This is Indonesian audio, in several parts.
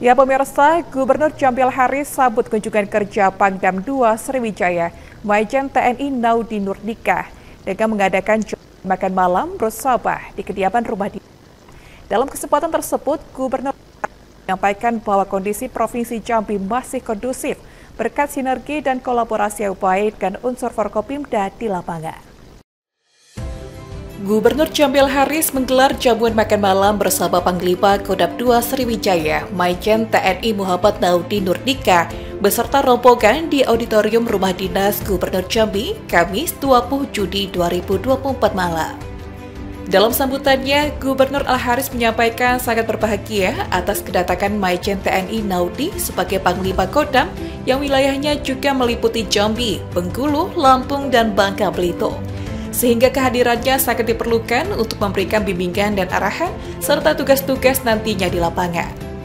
Ya pemirsa, Gubernur Jambil Haris sambut kunjungan kerja Pangdam II Sriwijaya, Majen TNI Naudi Nurdika, dengan mengadakan makan malam bersama di kediaman rumah dinas. Dalam kesempatan tersebut, Gubernur menyampaikan bahwa kondisi Provinsi Jambi masih kondusif berkat sinergi dan kolaborasi yang baik dengan unsur Forkopimda di lapangan. Gubernur Jambil Haris menggelar jamuan makan malam bersama Panglima Kodam II Sriwijaya, Majen TNI Muhammad Naudi Nurdika, beserta rombongan di Auditorium Rumah Dinas Gubernur Jambi, Kamis 20 Juni 2024 malam. Dalam sambutannya, Gubernur Al-Haris menyampaikan sangat berbahagia atas kedatangan Majen TNI Naudi sebagai Panglima Kodam yang wilayahnya juga meliputi Jambi, Bengkulu, Lampung, dan Bangka Belitung. Sehingga kehadirannya sangat diperlukan untuk memberikan bimbingan dan arahan serta tugas-tugas nantinya di lapangan.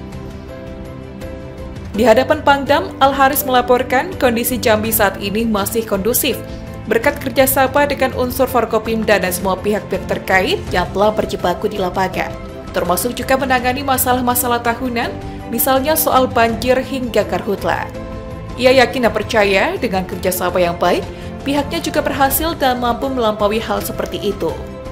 Di hadapan Pangdam, Al-Haris melaporkan kondisi Jambi saat ini masih kondusif berkat kerjasama dengan unsur Forkopimda dan semua pihak-pihak terkait yang telah berjibaku di lapangan, termasuk juga menangani masalah-masalah tahunan, misalnya soal banjir hingga karhutla. Ia yakin dan percaya dengan kerjasama yang baik, pihaknya juga berhasil dan mampu melampaui hal seperti itu.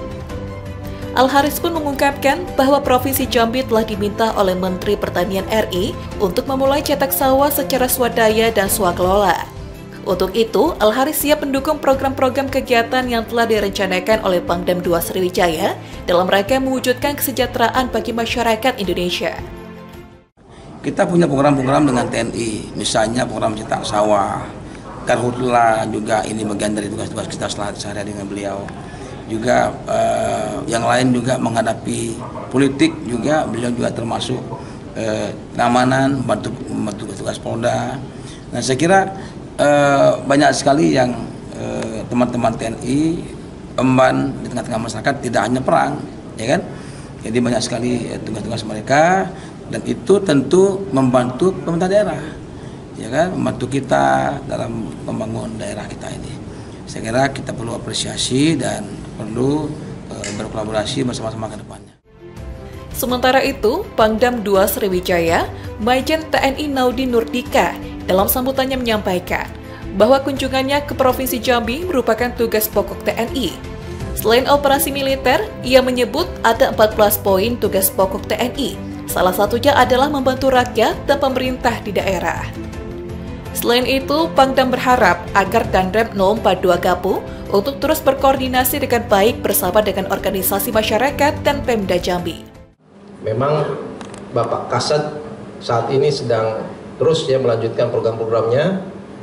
Al-Haris pun mengungkapkan bahwa Provinsi Jambi telah diminta oleh Menteri Pertanian RI untuk memulai cetak sawah secara swadaya dan swakelola. Untuk itu, Al-Haris siap mendukung program-program kegiatan yang telah direncanakan oleh Pangdam II Sriwijaya dalam rangka mewujudkan kesejahteraan bagi masyarakat Indonesia. Kita punya program-program dengan TNI, misalnya program cetak sawah, karhutla juga ini bagian dari tugas-tugas kita sehari-hari dengan beliau. Juga yang lain juga menghadapi politik juga beliau juga termasuk keamanan, membantu tugas Polda. Nah saya kira banyak sekali yang teman-teman TNI emban di tengah-tengah masyarakat, tidak hanya perang, ya kan? Jadi banyak sekali tugas-tugas mereka dan itu tentu membantu pemerintah daerah. Ya kan, membantu kita dalam membangun daerah kita ini. Saya kira kita perlu apresiasi dan perlu berkolaborasi bersama-sama ke depannya. Sementara itu, Pangdam II Sriwijaya, Majen TNI Naudi Nurdika, dalam sambutannya menyampaikan bahwa kunjungannya ke Provinsi Jambi merupakan tugas pokok TNI. Selain operasi militer, ia menyebut ada 14 poin tugas pokok TNI. Salah satunya adalah membantu rakyat dan pemerintah di daerah. Selain itu, Pangdam berharap agar Danrem 042 Gapu untuk terus berkoordinasi dengan baik bersama dengan organisasi masyarakat dan Pemda Jambi. Memang Bapak Kasat saat ini sedang terus melanjutkan program-programnya,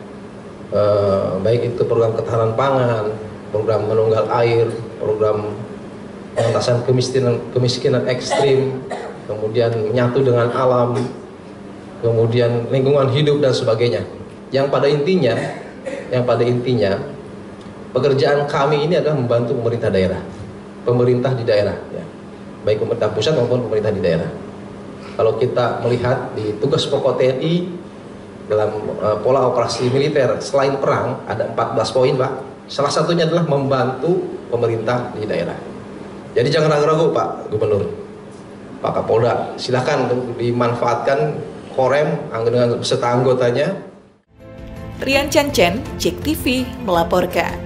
baik itu program ketahanan pangan, program menunggal air, program pengentasan kemiskinan ekstrim, kemudian menyatu dengan alam, kemudian lingkungan hidup dan sebagainya. Yang pada intinya pekerjaan kami ini adalah membantu pemerintah di daerah, ya. Baik pemerintah pusat maupun pemerintah di daerah. Kalau kita melihat di tugas pokok TNI dalam pola operasi militer selain perang ada 14 poin, Pak. Salah satunya adalah membantu pemerintah di daerah. Jadi jangan ragu-ragu Pak Gubernur, Pak Kapolda, silakan dimanfaatkan Korem dengan beserta anggotanya. Rian Chan Chen, JEK TV melaporkan.